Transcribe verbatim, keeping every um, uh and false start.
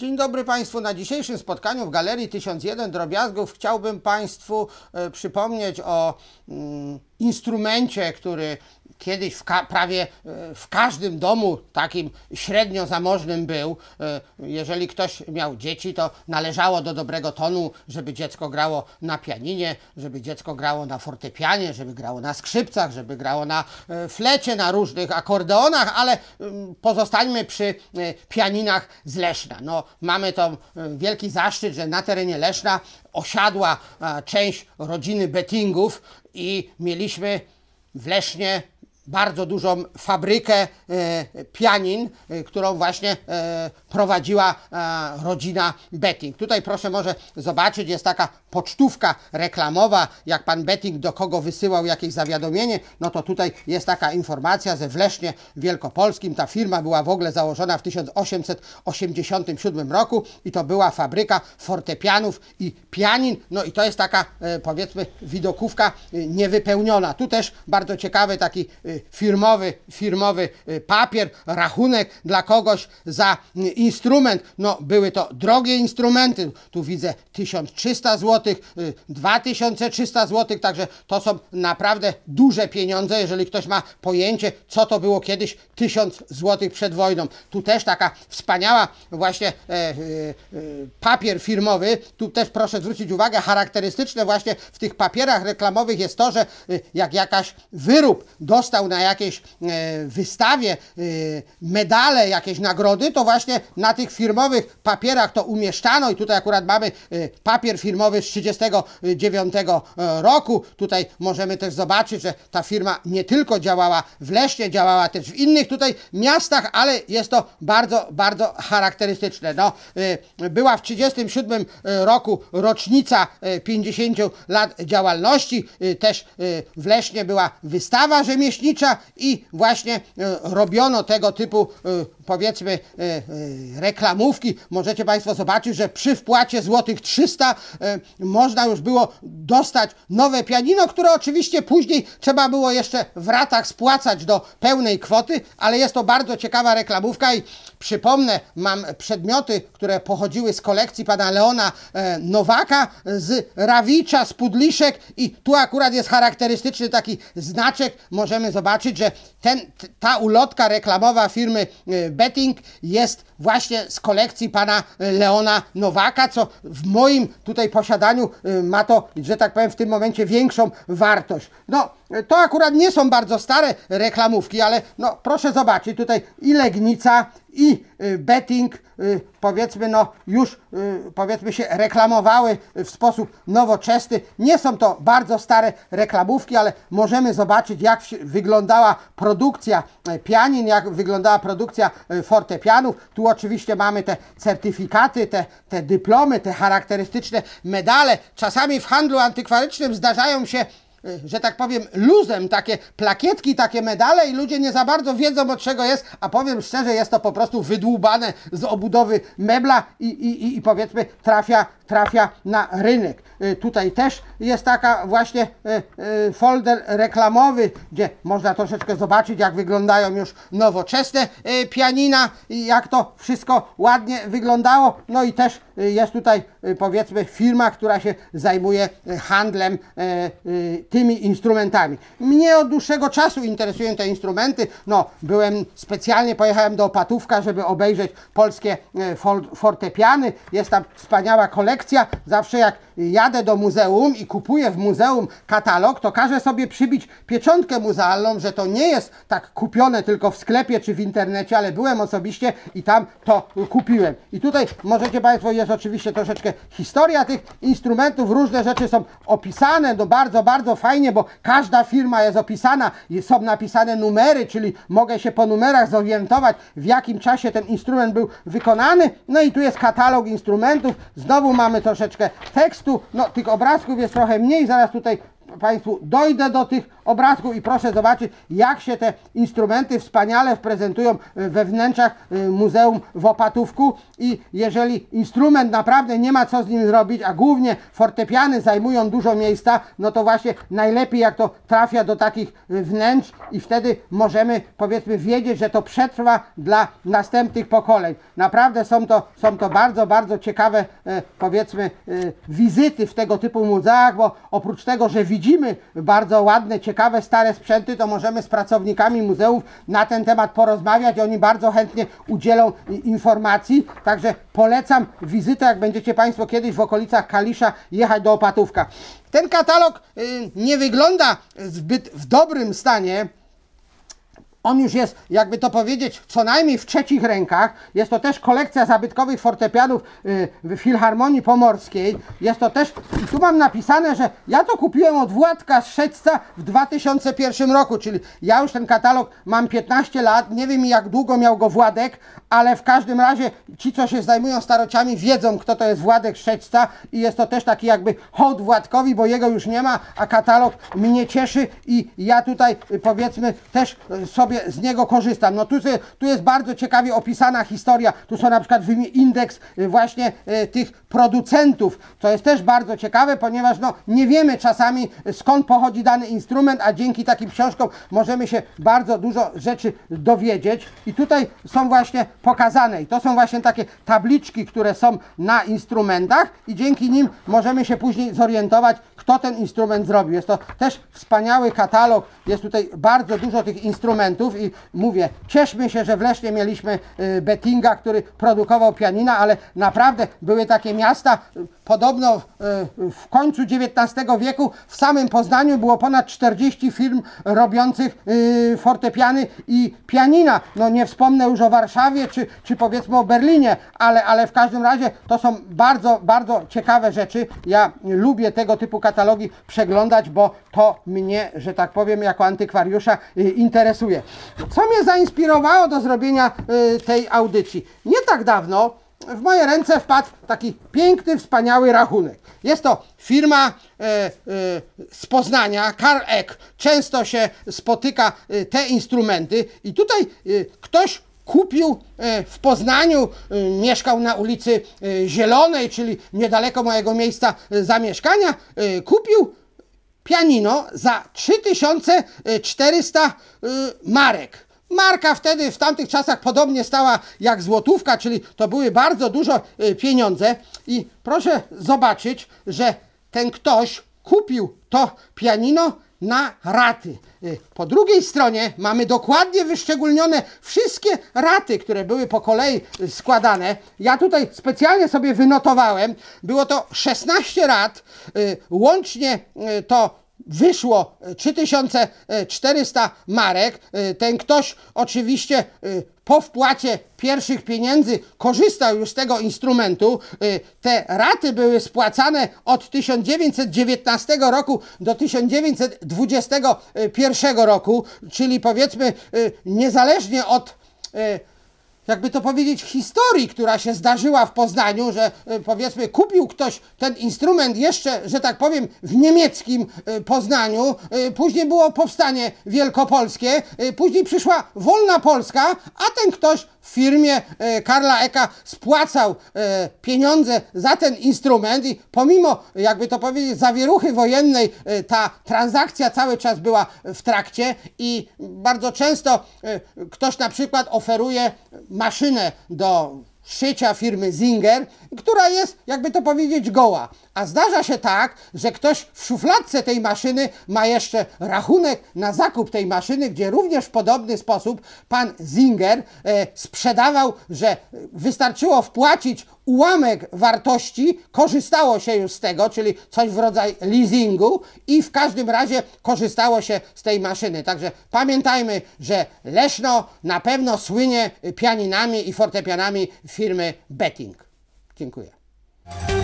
Dzień dobry Państwu. Na dzisiejszym spotkaniu w Galerii tysiąc jeden Drobiazgów chciałbym Państwu e, przypomnieć o mm, instrumencie, który kiedyś w prawie w każdym domu takim średnio zamożnym był. Jeżeli ktoś miał dzieci, to należało do dobrego tonu, żeby dziecko grało na pianinie, żeby dziecko grało na fortepianie, żeby grało na skrzypcach, żeby grało na flecie, na różnych akordeonach, ale pozostańmy przy pianinach z Leszna. No, mamy to wielki zaszczyt, że na terenie Leszna osiadła część rodziny Bettingów i mieliśmy w Lesznie bardzo dużą fabrykę e, pianin, e, którą właśnie e, prowadziła e, rodzina Betting. Tutaj proszę może zobaczyć, jest taka pocztówka reklamowa, jak pan Betting do kogo wysyłał jakieś zawiadomienie, no to tutaj jest taka informacja, że w Lesznie Wielkopolskim ta firma była w ogóle założona w tysiąc osiemset osiemdziesiątym siódmym roku i to była fabryka fortepianów i pianin, no i to jest taka e, powiedzmy widokówka e, niewypełniona. Tu też bardzo ciekawy taki e, firmowy, firmowy papier, rachunek dla kogoś za instrument. No, były to drogie instrumenty. Tu widzę tysiąc trzysta złotych, dwa tysiące trzysta złotych, także to są naprawdę duże pieniądze, jeżeli ktoś ma pojęcie, co to było kiedyś tysiąc złotych przed wojną. Tu też taka wspaniała właśnie e, e, papier firmowy. Tu też proszę zwrócić uwagę, charakterystyczne właśnie w tych papierach reklamowych jest to, że e, jak jakaś wyrób dostał na jakiejś e, wystawie e, medale, jakieś nagrody, to właśnie na tych firmowych papierach to umieszczano i tutaj akurat mamy e, papier firmowy z trzydziestego dziewiątego roku. Tutaj możemy też zobaczyć, że ta firma nie tylko działała w Lesznie, działała też w innych tutaj miastach, ale jest to bardzo, bardzo charakterystyczne. No, e, była w trzydziestym siódmym roku rocznica e, pięćdziesięciu lat działalności. E, też e, w Lesznie była wystawa rzemieślnicza i właśnie e, robiono tego typu e, powiedzmy e, e, reklamówki. Możecie Państwo zobaczyć, że przy wpłacie złotych trzysta e, można już było dostać nowe pianino, które oczywiście później trzeba było jeszcze w ratach spłacać do pełnej kwoty, ale jest to bardzo ciekawa reklamówka i przypomnę, mam przedmioty, które pochodziły z kolekcji pana Leona e, Nowaka, z Rawicza, z Pudliszek i tu akurat jest charakterystyczny taki znaczek. Możemy zobaczyć, że ten, ta ulotka reklamowa firmy Betting jest właśnie z kolekcji pana Leona Nowaka, co w moim tutaj posiadaniu ma to, że tak powiem, w tym momencie większą wartość. No, to akurat nie są bardzo stare reklamówki, ale no proszę zobaczyć, tutaj i Legnica, i Betting powiedzmy no już powiedzmy się reklamowały w sposób nowoczesny. Nie są to bardzo stare reklamówki, ale możemy zobaczyć, jak wyglądała produkcja pianin, jak wyglądała produkcja fortepianów. Tu oczywiście mamy te certyfikaty, te, te dyplomy, te charakterystyczne medale. Czasami w handlu antykwarycznym zdarzają się, że tak powiem, luzem takie plakietki, takie medale i ludzie nie za bardzo wiedzą, od czego jest, a powiem szczerze, jest to po prostu wydłubane z obudowy mebla i, i, i powiedzmy trafia, trafia na rynek. Y, tutaj też jest taka właśnie y, y, folder reklamowy, gdzie można troszeczkę zobaczyć, jak wyglądają już nowoczesne y, pianina i jak to wszystko ładnie wyglądało. No i też y, jest tutaj y, powiedzmy firma, która się zajmuje y, handlem y, y, tymi instrumentami. Mnie od dłuższego czasu interesują te instrumenty. No, byłem specjalnie, pojechałem do Opatówka, żeby obejrzeć polskie e, for, fortepiany. Jest tam wspaniała kolekcja. Zawsze jak jadę do muzeum i kupuję w muzeum katalog, to każę sobie przybić pieczątkę muzealną, że to nie jest tak kupione tylko w sklepie czy w internecie, ale byłem osobiście i tam to kupiłem. I tutaj możecie Państwo, jest oczywiście troszeczkę historia tych instrumentów, różne rzeczy są opisane, no bardzo, bardzo fajnie, bo każda firma jest opisana, są napisane numery, czyli mogę się po numerach zorientować, w jakim czasie ten instrument był wykonany. No i tu jest katalog instrumentów, znowu mamy troszeczkę tekstu, no tych obrazków jest trochę mniej, zaraz tutaj Państwu dojdę do tych obrazków i proszę zobaczyć, jak się te instrumenty wspaniale prezentują we wnętrzach Muzeum w Opatówku. I jeżeli instrument naprawdę nie ma co z nim zrobić, a głównie fortepiany zajmują dużo miejsca, no to właśnie najlepiej jak to trafia do takich wnętrz i wtedy możemy, powiedzmy, wiedzieć, że to przetrwa dla następnych pokoleń. Naprawdę są to, są to bardzo, bardzo ciekawe, e, powiedzmy, e, wizyty w tego typu muzeach, bo oprócz tego, że widzimy bardzo ładne, ciekawe, stare sprzęty, to możemy z pracownikami muzeów na ten temat porozmawiać. Oni bardzo chętnie udzielą informacji, także polecam wizytę, jak będziecie Państwo kiedyś w okolicach Kalisza jechać do Opatówka. Ten katalog y, nie wygląda zbyt w dobrym stanie. On już jest, jakby to powiedzieć, co najmniej w trzecich rękach. Jest to też kolekcja zabytkowych fortepianów y, w Filharmonii Pomorskiej. Jest to też, i tu mam napisane, że ja to kupiłem od Władka Szczecca w dwa tysiące pierwszym roku, czyli ja już ten katalog mam piętnaście lat, nie wiem jak długo miał go Władek, ale w każdym razie ci, co się zajmują starociami, wiedzą, kto to jest Władek Szczecca i jest to też taki jakby hołd Władkowi, bo jego już nie ma, a katalog mnie cieszy i ja tutaj, powiedzmy, też sobie z niego korzystam. No tu, tu jest bardzo ciekawie opisana historia, tu są na przykład indeks właśnie tych producentów, co jest też bardzo ciekawe, ponieważ no nie wiemy czasami, skąd pochodzi dany instrument, a dzięki takim książkom możemy się bardzo dużo rzeczy dowiedzieć i tutaj są właśnie pokazane i to są właśnie takie tabliczki, które są na instrumentach i dzięki nim możemy się później zorientować, kto ten instrument zrobił. Jest to też wspaniały katalog, jest tutaj bardzo dużo tych instrumentów i mówię, cieszmy się, że w Lesznie mieliśmy y, Bettinga, który produkował pianina, ale naprawdę były takie miasta, y, podobno y, w końcu dziewiętnastego wieku w samym Poznaniu było ponad czterdzieści firm robiących y, fortepiany i pianina. No nie wspomnę już o Warszawie czy, czy powiedzmy o Berlinie, ale, ale w każdym razie to są bardzo, bardzo ciekawe rzeczy. Ja lubię tego typu katalogi przeglądać, bo to mnie, że tak powiem, jako antykwariusza y, interesuje. Co mnie zainspirowało do zrobienia y, tej audycji? Nie tak dawno w moje ręce wpadł taki piękny, wspaniały rachunek. Jest to firma e, e, z Poznania, Karl Eck. Często się spotyka e, te instrumenty i tutaj e, ktoś kupił e, w Poznaniu, e, mieszkał na ulicy e, Zielonej, czyli niedaleko mojego miejsca e, zamieszkania, e, kupił pianino za trzy tysiące czterysta e, marek. Marka wtedy w tamtych czasach podobnie stała jak złotówka, czyli to były bardzo dużo y, pieniądze i proszę zobaczyć, że ten ktoś kupił to pianino na raty. Y, po drugiej stronie mamy dokładnie wyszczególnione wszystkie raty, które były po kolei y, składane. Ja tutaj specjalnie sobie wynotowałem, było to szesnaście rat, y, łącznie y, to wyszło trzy tysiące czterysta marek. Ten ktoś oczywiście po wpłacie pierwszych pieniędzy korzystał już z tego instrumentu. Te raty były spłacane od tysiąc dziewięćset dziewiętnastego roku do tysiąc dziewięćset dwudziestego pierwszego roku, czyli powiedzmy niezależnie od, jakby to powiedzieć, historii, która się zdarzyła w Poznaniu, że y, powiedzmy kupił ktoś ten instrument jeszcze, że tak powiem, w niemieckim y, Poznaniu, y, później było powstanie wielkopolskie, y, później przyszła wolna Polska, a ten ktoś w firmie y, Karla Ecka spłacał y, pieniądze za ten instrument i pomimo, jakby to powiedzieć, zawieruchy wojennej y, ta transakcja cały czas była w trakcie i bardzo często y, ktoś na przykład oferuje maszynę do szycia firmy Singer, która jest, jakby to powiedzieć, goła. A zdarza się tak, że ktoś w szufladce tej maszyny ma jeszcze rachunek na zakup tej maszyny, gdzie również w podobny sposób pan Singer e, sprzedawał, że wystarczyło wpłacić ułamek wartości, korzystało się już z tego, czyli coś w rodzaju leasingu i w każdym razie korzystało się z tej maszyny. Także pamiętajmy, że Leszno na pewno słynie pianinami i fortepianami firmy Betting. Dziękuję.